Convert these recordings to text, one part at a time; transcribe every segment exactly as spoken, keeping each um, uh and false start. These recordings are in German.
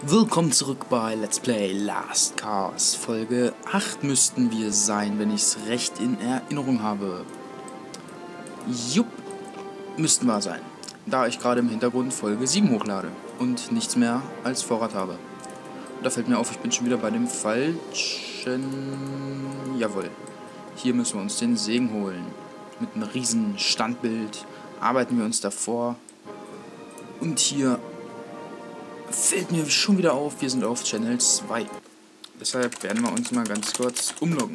Willkommen zurück bei Let's Play Last Cars. Folge acht müssten wir sein, wenn ich es recht in Erinnerung habe. Jupp, müssten wir sein. Da ich gerade im Hintergrund Folge sieben hochlade und nichts mehr als Vorrat habe. Und da fällt mir auf, ich bin schon wieder bei dem falschen... Jawohl. Hier müssen wir uns den Segen holen. Mit einem riesen Standbild arbeiten wir uns davor. Und hier... fällt mir schon wieder auf, wir sind auf Channel zwei. Deshalb werden wir uns mal ganz kurz umloggen.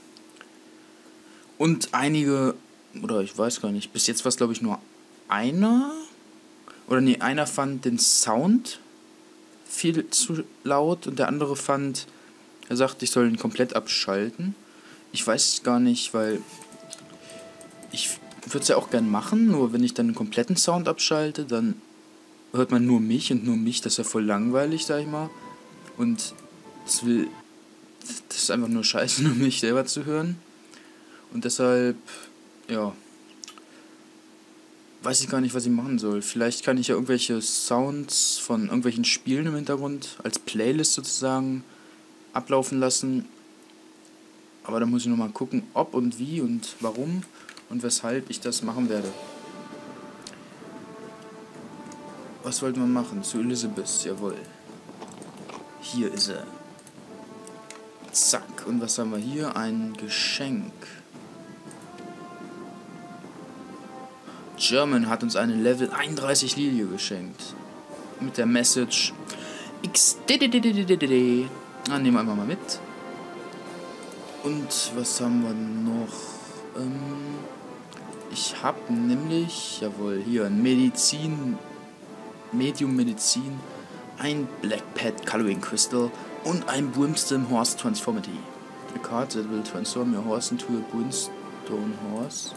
Und einige, oder ich weiß gar nicht, bis jetzt war es glaube ich nur einer, oder nee, einer fand den Sound viel zu laut und der andere fand, er sagt, ich soll ihn komplett abschalten. Ich weiß gar nicht, weil ich würde es ja auch gern machen, nur wenn ich dann den kompletten Sound abschalte, dann hört man nur mich und nur mich, das ist ja voll langweilig, sag ich mal. Und das will, das ist einfach nur scheiße, nur mich selber zu hören. Und deshalb, ja, weiß ich gar nicht, was ich machen soll. Vielleicht kann ich ja irgendwelche Sounds von irgendwelchen Spielen im Hintergrund als Playlist sozusagen ablaufen lassen. Aber da muss ich nochmal gucken, ob und wie und warum und weshalb ich das machen werde. Was wollten wir machen? Zu Elizabeth, jawohl. Hier ist er. Zack. Und was haben wir hier? Ein Geschenk. German hat uns eine Level einunddreißig Lilie geschenkt. Mit der Message X. Ah, nehmen wir einfach mal mit. Und was haben wir noch? Ähm, ich habe nämlich, jawohl, hier ein Medizin... Medium Medizin, ein Black Pet Coloring Crystal und ein Brimstone Horse Transformity. A card that will transform your horse into a Brimstone Horse.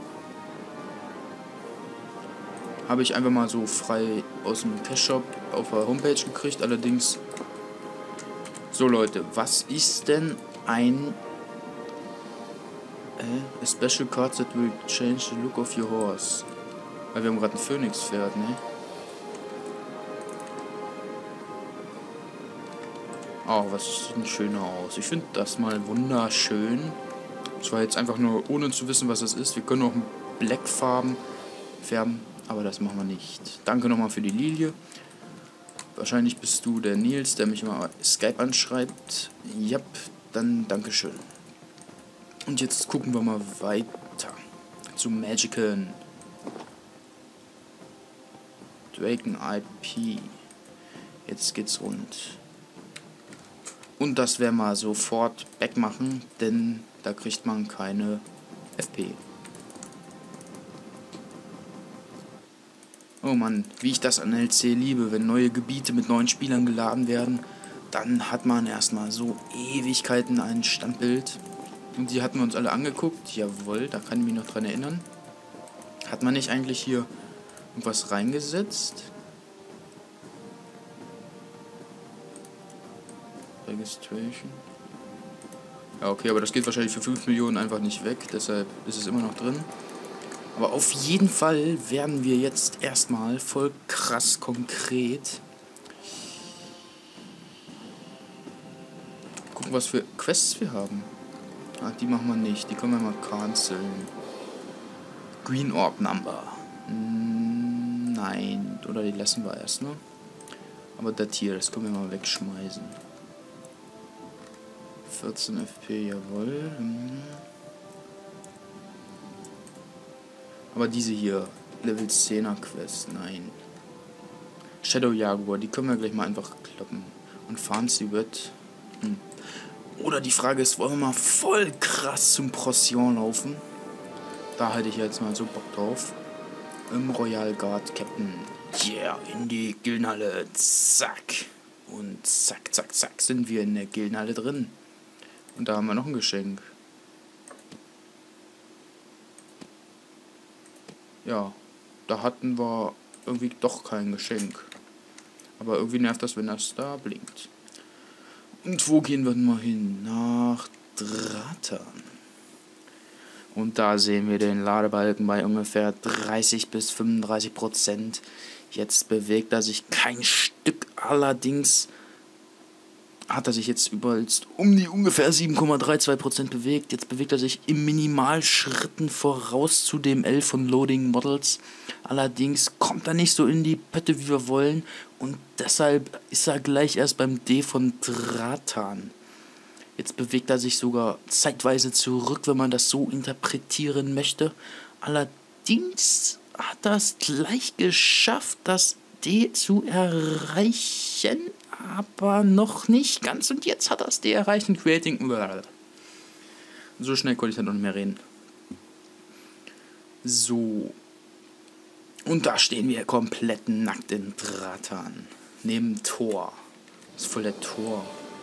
Habe ich einfach mal so frei aus dem Cash Shop auf der Homepage gekriegt. Allerdings, so Leute, was ist denn ein äh, a special card that will change the look of your horse? Weil wir haben gerade ein Phönix-Pferd, ne? Oh, was sieht ein schöner aus. Ich finde das mal wunderschön. Zwar jetzt einfach nur, ohne zu wissen, was das ist. Wir können auch Blackfarben färben, aber das machen wir nicht. Danke nochmal für die Lilie. Wahrscheinlich bist du der Nils, der mich mal Skype anschreibt. Jap, dann Dankeschön. Und jetzt gucken wir mal weiter. Zu Magicen. Draken I P. Jetzt geht's rund. Und das werden wir sofort wegmachen, denn da kriegt man keine F P. Oh Mann, wie ich das an L C liebe, wenn neue Gebiete mit neuen Spielern geladen werden, dann hat man erstmal so Ewigkeiten ein Standbild. Und die hatten wir uns alle angeguckt, jawohl, da kann ich mich noch dran erinnern. Hat man nicht eigentlich hier irgendwas reingesetzt? Registration. Ja, okay, aber das geht wahrscheinlich für fünf Millionen einfach nicht weg, deshalb ist es immer noch drin. Aber auf jeden Fall werden wir jetzt erstmal voll krass konkret gucken, was für Quests wir haben. Ah, die machen wir nicht, die können wir mal canceln. Green Orb Number. Nein, oder die lassen wir erst, ne? Aber das hier, das können wir mal wegschmeißen. vierzehn F P, jawohl. Aber diese hier, Level zehner Quest, nein. Shadow Jaguar, die können wir gleich mal einfach kloppen. Und Fancy wird. Hm. Oder die Frage ist, wollen wir mal voll krass zum Procyon laufen? Da halte ich jetzt mal so Bock drauf. Im Royal Guard Captain. Yeah, in die Gildenhalle. Zack. Und zack, zack, zack sind wir in der Gildenhalle drin. Und da haben wir noch ein Geschenk. Ja, da hatten wir irgendwie doch kein Geschenk. Aber irgendwie nervt das, wenn das da blinkt. Und wo gehen wir denn mal hin? Nach Dratan. Und da sehen wir den Ladebalken bei ungefähr dreißig bis fünfunddreißig Prozent. Jetzt bewegt er sich kein Stück, allerdings hat er sich jetzt über um die ungefähr sieben Komma zweiunddreißig Prozent bewegt. Jetzt bewegt er sich im Minimalschritten voraus zu dem L von Loading Models. Allerdings kommt er nicht so in die Pötte, wie wir wollen. Und deshalb ist er gleich erst beim D von Dratan. Jetzt bewegt er sich sogar zeitweise zurück, wenn man das so interpretieren möchte. Allerdings hat er es gleich geschafft, das D zu erreichen. Aber noch nicht ganz. Und jetzt hat er es D erreicht und Creating. So schnell konnte ich dann noch nicht mehr reden. So. Und da stehen wir komplett nackt in Dratan. Neben Tor. Das ist voll der Tor.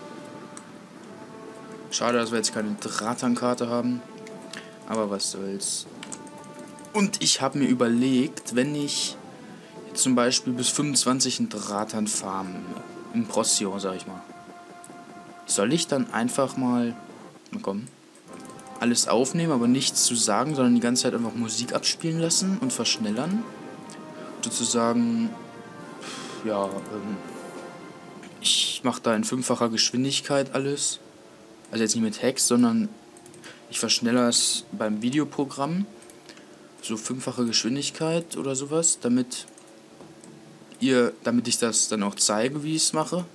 Schade, dass wir jetzt keine Dratan-Karte haben. Aber was soll's. Und ich habe mir überlegt, wenn ich jetzt zum Beispiel bis fünfundzwanzig in Dratan farmen, im Procyon, sag ich mal, soll ich dann einfach mal, mal kommen, alles aufnehmen, aber nichts zu sagen, sondern die ganze Zeit einfach Musik abspielen lassen und verschnellern? Sozusagen, ja, ähm, ich mache da in fünffacher Geschwindigkeit alles. Also jetzt nicht mit Text, sondern ich verschnellere es beim Videoprogramm. So fünffache Geschwindigkeit oder sowas, damit ihr, damit ich das dann auch zeige, wie ich es mache.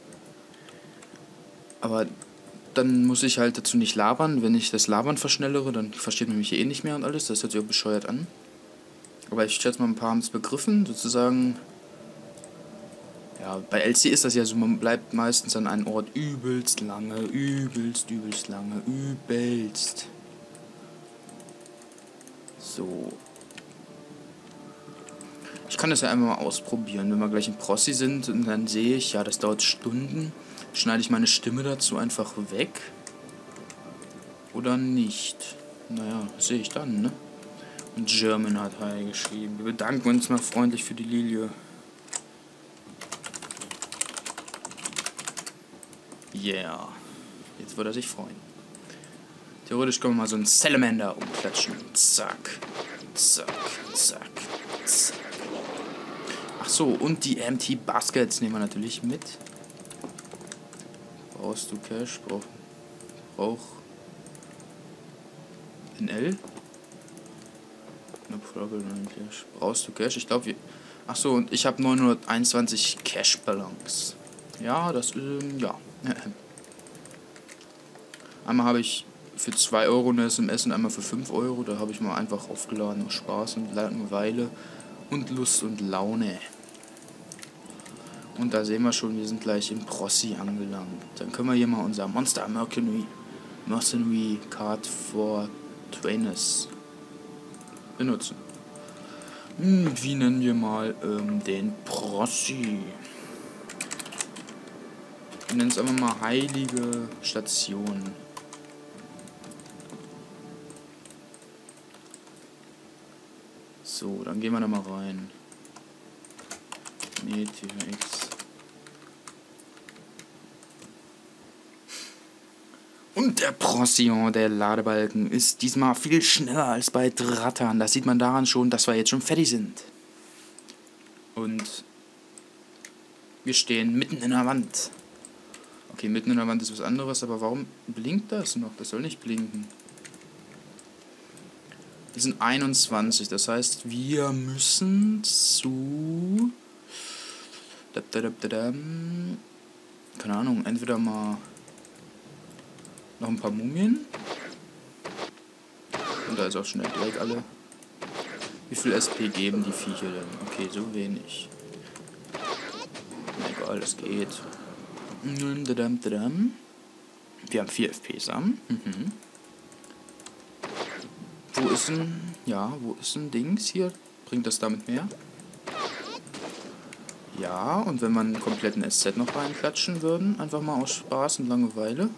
Aber dann muss ich halt dazu nicht labern. Wenn ich das Labern verschnellere, dann versteht man mich eh nicht mehr und alles. Das hört sich auch bescheuert an. Aber ich schätze mal, ein paar haben es begriffen, sozusagen. Ja, bei L C ist das ja so, man bleibt meistens an einem Ort übelst lange, übelst, übelst lange, übelst. So. Ich kann das ja einfach mal ausprobieren, wenn wir gleich in Prossi sind und dann sehe ich, ja, das dauert Stunden, schneide ich meine Stimme dazu einfach weg oder nicht. Naja, das sehe ich dann, ne? Und German hat Hi geschrieben. Wir bedanken uns mal freundlich für die Lilie. Yeah. Jetzt würde er sich freuen. Theoretisch können wir mal so einen Salamander umklatschen. Zack, zack, zack, zack. Ach so, und die Empty Baskets nehmen wir natürlich mit. Brauchst du Cash? Brauch, brauch in L? Brauchst du Cash? Ich glaube, wir... Ach so, und ich habe neunhunderteinundzwanzig Cash Balance. Ja, das ist... Ähm, ja. Einmal habe ich für zwei Euro eine S M S und einmal für fünf Euro. Da habe ich mal einfach aufgeladen. Aus Spaß und Langeweile und Lust und Laune. Und da sehen wir schon, wir sind gleich im Prossi angelangt. Dann können wir hier mal unser Monster Mercenary, Mercenary Card for Trainers benutzen. Hm, wie nennen wir mal ähm, den Prossi? Wir nennen es einfach mal Heilige Station. So, dann gehen wir da mal rein. Nee, T H X. Und der Procyon, der Ladebalken, ist diesmal viel schneller als bei Dratan. Das sieht man daran schon, dass wir jetzt schon fertig sind. Und wir stehen mitten in der Wand. Okay, mitten in der Wand ist was anderes, aber warum blinkt das noch? Das soll nicht blinken. Wir sind einundzwanzig, das heißt, wir müssen zu... Keine Ahnung, entweder mal noch ein paar Mumien. Und da ist auch schnell gleich alle. Wie viel S P geben die Viecher denn? Okay, so wenig. Egal, das geht. Wir haben vier F Ps am. Mhm. Wo ist ein... Ja, wo ist ein Dings hier? Bringt das damit mehr? Ja, und wenn wir einen kompletten S Z noch reinklatschen würden, einfach mal aus Spaß und Langeweile.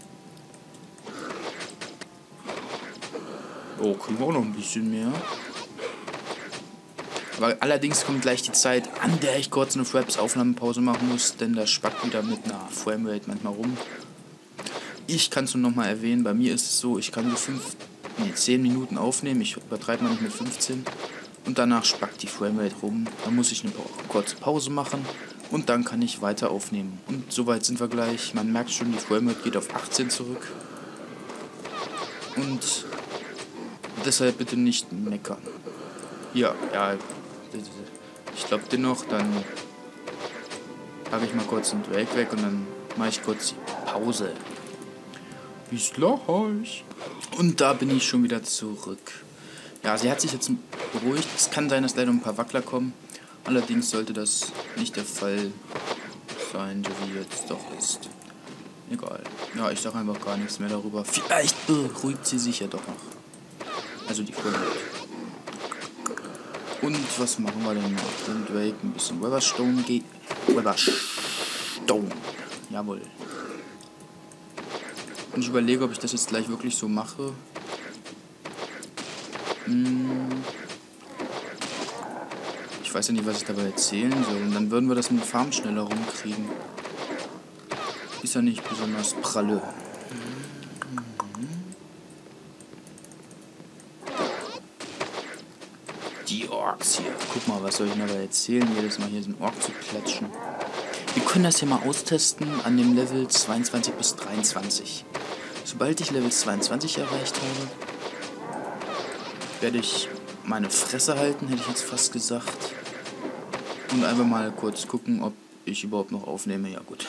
Oh, kriegen wir auch noch ein bisschen mehr. Aber allerdings kommt gleich die Zeit, an der ich kurz eine Fraps-Aufnahmepause machen muss, denn das spackt wieder mit einer Framerate manchmal rum. Ich kann es nur nochmal erwähnen, bei mir ist es so, ich kann so fünf, nee, zehn Minuten aufnehmen, ich übertreibe mal nicht mit fünfzehn. Und danach spackt die Framerate rum. Dann muss ich eine kurze Pause machen. Und dann kann ich weiter aufnehmen. Und soweit sind wir gleich. Man merkt schon, die Framerate geht auf achtzehn zurück. Und deshalb bitte nicht meckern. Ja, ja. Ich glaube dennoch, dann packe ich mal kurz den Drake weg und dann mache ich kurz die Pause. Bis gleich. Und da bin ich schon wieder zurück. Ja, sie hat sich jetzt beruhigt. Es kann sein, dass leider ein paar Wackler kommen. Allerdings sollte das nicht der Fall sein, so wie jetzt doch ist. Egal. Ja, ich sage einfach gar nichts mehr darüber. Vielleicht beruhigt sie sich ja doch noch. Also die Framerate. Und was machen wir denn noch? Den Drake ein bisschen Weatherstone geht. Weatherstone. Jawohl. Und ich überlege, ob ich das jetzt gleich wirklich so mache. Hm. Ich weiß ja nicht, was ich dabei erzählen soll. Und dann würden wir das mit dem Farm schneller rumkriegen. Ist ja nicht besonders pralle. Die Orks hier. Guck mal, was soll ich dabei erzählen? Jedes Mal hier so einen Ork zu klatschen. Wir können das hier mal austesten an dem Level zweiundzwanzig bis dreiundzwanzig. Sobald ich Level zweiundzwanzig erreicht habe, werde ich meine Fresse halten, hätte ich jetzt fast gesagt. Und einfach mal kurz gucken, ob ich überhaupt noch aufnehme. Ja gut.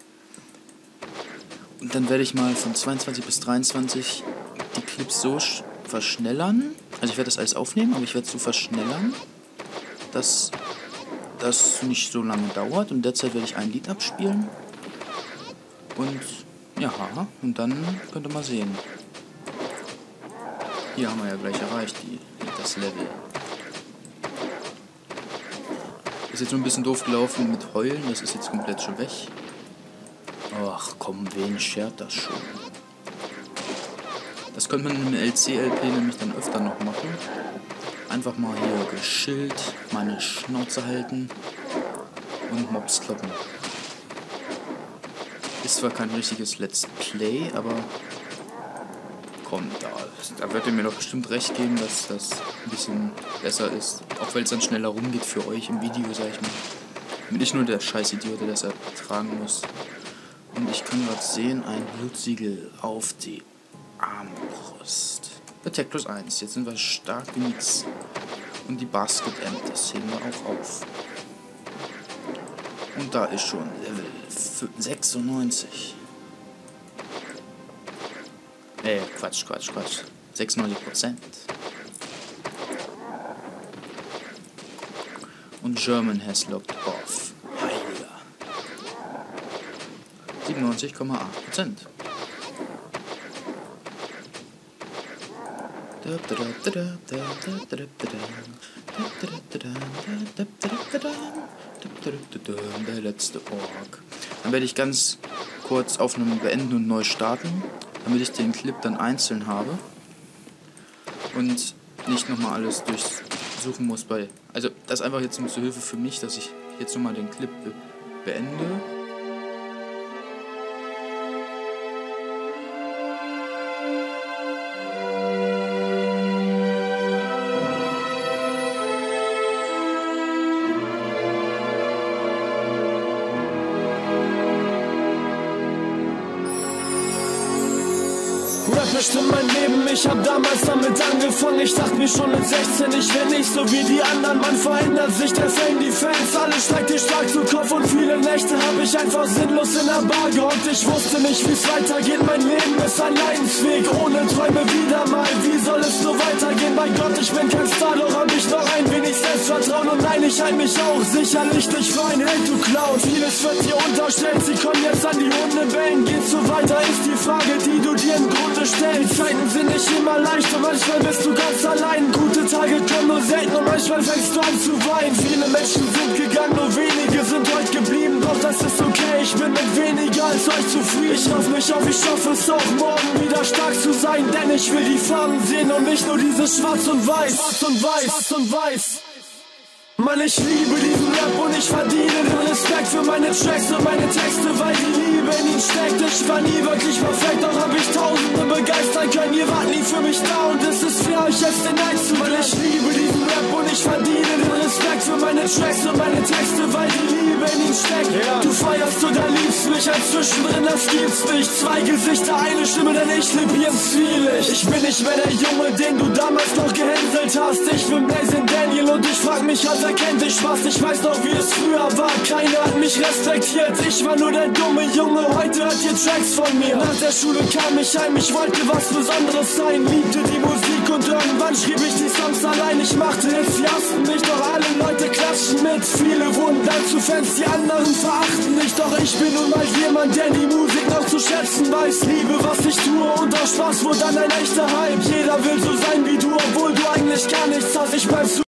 Und dann werde ich mal von zweiundzwanzig bis dreiundzwanzig die Clips so verschnellern. Also ich werde das alles aufnehmen, aber ich werde es so verschnellern, dass das nicht so lange dauert. Und derzeit werde ich ein Lied abspielen. Und ja, und dann könnt ihr mal sehen. Hier haben wir ja gleich erreicht, die, das Level. Ist jetzt nur ein bisschen doof gelaufen mit Heulen, das ist jetzt komplett schon weg. Ach komm, wen schert das schon? Das könnte man im L C L P nämlich dann öfter noch machen. Einfach mal hier geschillt, meine Schnauze halten und Mobs kloppen. Ist zwar kein richtiges Let's Play, aber kommt da. Da wird ihr mir doch bestimmt recht geben, dass das ein bisschen besser ist. Auch weil es dann schneller rumgeht für euch im Video, sag ich mal. Und nicht nur der Scheißidiot, der das ertragen muss. Und ich kann gerade sehen, ein Blutsiegel auf die Armbrust. Attack plus eins. Jetzt sind wir stark wie nix. Und die Basket Amp, das heben wir auch auf. Und da ist schon Level sechsundneunzig. Äh, Quatsch, Quatsch, Quatsch. sechsundneunzig Prozent. Und German has locked off. Heiliger. siebenundneunzig Komma acht Prozent. Der letzte Ork. Dann werde ich ganz kurz Aufnahmen beenden und neu starten, damit ich den Clip dann einzeln habe und nicht nochmal alles durchsuchen muss bei... Also das ist einfach jetzt zur Hilfe für mich, dass ich jetzt nochmal den Clip be beende. Rap bestimmt mein Leben, ich hab damals damit angefangen. Ich dachte mir schon mit sechzehn, ich wär nicht so wie die anderen. Man verändert sich, der Fame, die Fans, alle steigt dir stark zu Kopf. Und viele Nächte hab ich einfach sinnlos in der Bar gehockt. Ich wusste nicht, wie's weitergeht, mein Leben ist ein Leidensweg. Ohne Träume wieder mal, wie soll es so weitergehen? Bei Gott, ich bin kein Star, doch hab ich noch ein wenig Selbstvertrauen. Und nein, ich halte mich auch sicherlich nicht für ein Held, du Clown. Vieles wird dir unterstellt, sie kommen jetzt an die Hunde bellen. Geht's so weiter, ist die Frage, die du dir im Grunde stellst. Die Zeiten sind nicht immer leicht und manchmal bist du ganz allein. Gute Tage kommen nur selten und manchmal fängst du an zu weinen. Viele Menschen sind gegangen, nur wenige sind heute geblieben. Doch das ist okay, ich bin mit weniger als euch zufrieden. Ich raff mich auf, ich hoffe es auch morgen wieder stark zu sein. Denn ich will die Farben sehen und nicht nur dieses Schwarz und Weiß. Schwarz und Weiß, Schwarz und Weiß. Mann, ich liebe diesen Rap und ich verdiene den Respekt für meine Tracks und meine Texte, weil die Liebe in ihnen steckt. Ich war nie wirklich perfekt, doch hab ich Tausende begeistern können. Ihr wart nie für mich da und es ist für euch jetzt den Neid zu. Mann, ich liebe diesen Rap und ich verdiene den Respekt für meine Tracks und meine Texte, weil die Liebe in ihnen steckt. Yeah. Du feierst oder liebst mich, als zwischendrin, das gibt's nicht. Zwei Gesichter, eine Stimme, denn ich lebe hier im Zwielicht. Ich bin nicht mehr der Junge, den du damals noch gehänselt hast. Ich bin Blazing Daniel und ich frag mich, Alter, kennt dich was? Ich weiß noch, wie es früher war. Keiner hat mich respektiert. Ich war nur der dumme Junge. Heute hört ihr Tracks von mir. Nach der Schule kam ich heim. Ich wollte was Besonderes sein. Liebte die Musik und irgendwann schrieb ich die Songs allein. Ich machte Hits, sie hassten mich, doch alle Leute klatschen mit. Viele wurden dann zu Fans, die anderen verachten mich. Doch ich bin nun mal jemand, der die Musik noch zu schätzen weiß. Liebe, was ich tue und aus Spaß wurde dann ein echter Hype. Jeder will so sein wie du, obwohl du eigentlich gar nichts hast. Ich bleib so